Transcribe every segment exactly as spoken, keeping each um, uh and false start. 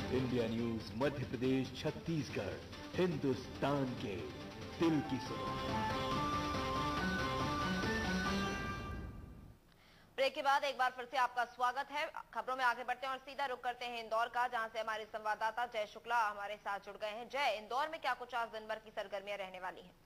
India news Madhya Pradesh Chhattisgarh, Hindustan के दिल की सुनो। ब्रेक के बाद एक बार फिर से आपका स्वागत है। खबरों में आगे बढ़ते हैं और सीधा रुख करते हैं इंदौर का, जहां से हमारे संवाददाता जय शुक्ला हमारे साथ जुड़ गए हैं। जय, इंदौर में क्या कुछ आज दिन भर की सरगर्मियां रहने वाली हैं?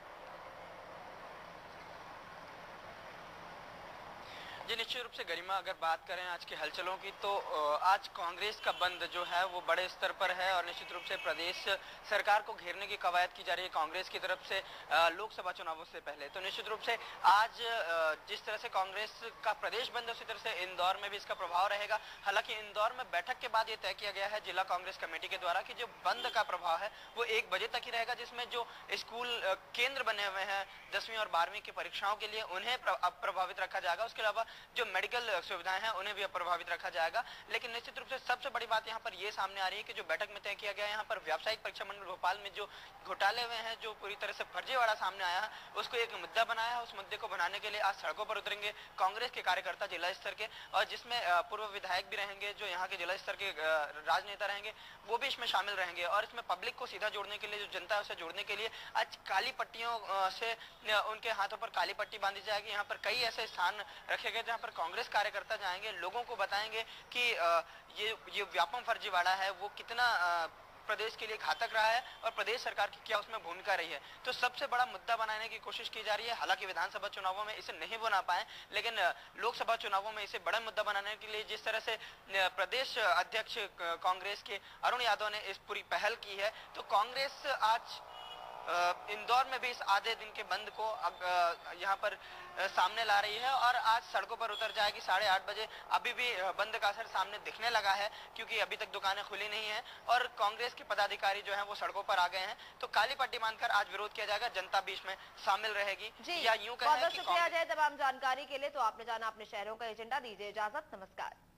जी निश्चित रूप से गरिमा, अगर बात करें आज के हलचलों की तो आज कांग्रेस का बंद जो है वो बड़े स्तर पर है और निश्चित रूप से प्रदेश सरकार को घेरने की कवायद की जा रही है कांग्रेस की तरफ से लोकसभा चुनावों से पहले। तो निश्चित रूप से आज जिस तरह से कांग्रेस का प्रदेश बंद है उसी तरह से इंदौर में भी इसका प्रभाव रहेगा। हालांकि इंदौर में बैठक के बाद ये तय किया गया है जिला कांग्रेस कमेटी के द्वारा कि जो बंद का प्रभाव है वो एक बजे तक ही रहेगा, जिसमें जो स्कूल केंद्र बने हुए हैं दसवीं और बारहवीं की परीक्षाओं के लिए उन्हें प्रभावित रखा जाएगा। उसके अलावा जो मेडिकल सुविधाएं हैं उन्हें भी प्रभावित रखा जाएगा। लेकिन निश्चित रूप से सबसे बड़ी बात यहां पर यह सामने आ रही है कि जो बैठक में तय किया गया है, यहां पर व्यावसायिक परीक्षा मंडल भोपाल में जो घोटाले हुए हैं, जो पूरी तरह से फर्जीवाड़ा सामने आया है, उसको एक मुद्दा बनाया है। उस मुद्दे को बनाने के लिए आज सड़कों पर उतरेंगे कांग्रेस के कार्यकर्ता जिला स्तर के, और जिसमें पूर्व विधायक भी रहेंगे, जो यहाँ के जिला स्तर के राजनेता रहेंगे वो भी इसमें शामिल रहेंगे। और इसमें पब्लिक को सीधा जोड़ने के लिए, जो जनता है उसे जोड़ने के लिए आज काली पट्टियों से उनके हाथों पर काली पट्टी बांधी जाएगी। यहाँ पर कई ऐसे स्थान रखे गए जहाँ पर कांग्रेस कार्यकर्ता जाएंगे, लोगों को बताएंगे कि ये ये व्यापम फर्जीवाड़ा है वो कितना प्रदेश के लिए घातक रहा है और प्रदेश सरकार की क्या उसमें भूमिका रही है। तो सबसे बड़ा मुद्दा बनाने की कोशिश की जा रही है। हालांकि विधानसभा चुनावों में इसे नहीं बना पाए, लेकिन लोकसभा चुनावों में इसे बड़ा मुद्दा बनाने के लिए जिस तरह से प्रदेश अध्यक्ष कांग्रेस के अरुण यादव ने इस पूरी पहल की है, तो कांग्रेस आज इंदौर में भी इस आधे दिन के बंद को यहाँ पर सामने ला रही है और आज सड़कों पर उतर जाएगी साढ़े आठ बजे। अभी भी बंद का असर सामने दिखने लगा है क्योंकि अभी तक दुकानें खुली नहीं हैं और कांग्रेस के पदाधिकारी जो हैं वो सड़कों पर आ गए हैं। तो काली पट्टी बांधकर आज विरोध किया जाएगा, जनता भी इसमें शामिल रहेगी। जी, या यूं कहें बहुत शुक्रिया जय तमाम जानकारी के लिए। तो आपने जाना अपने शहरों का एजेंडा, दीजिए इजाजत, नमस्कार।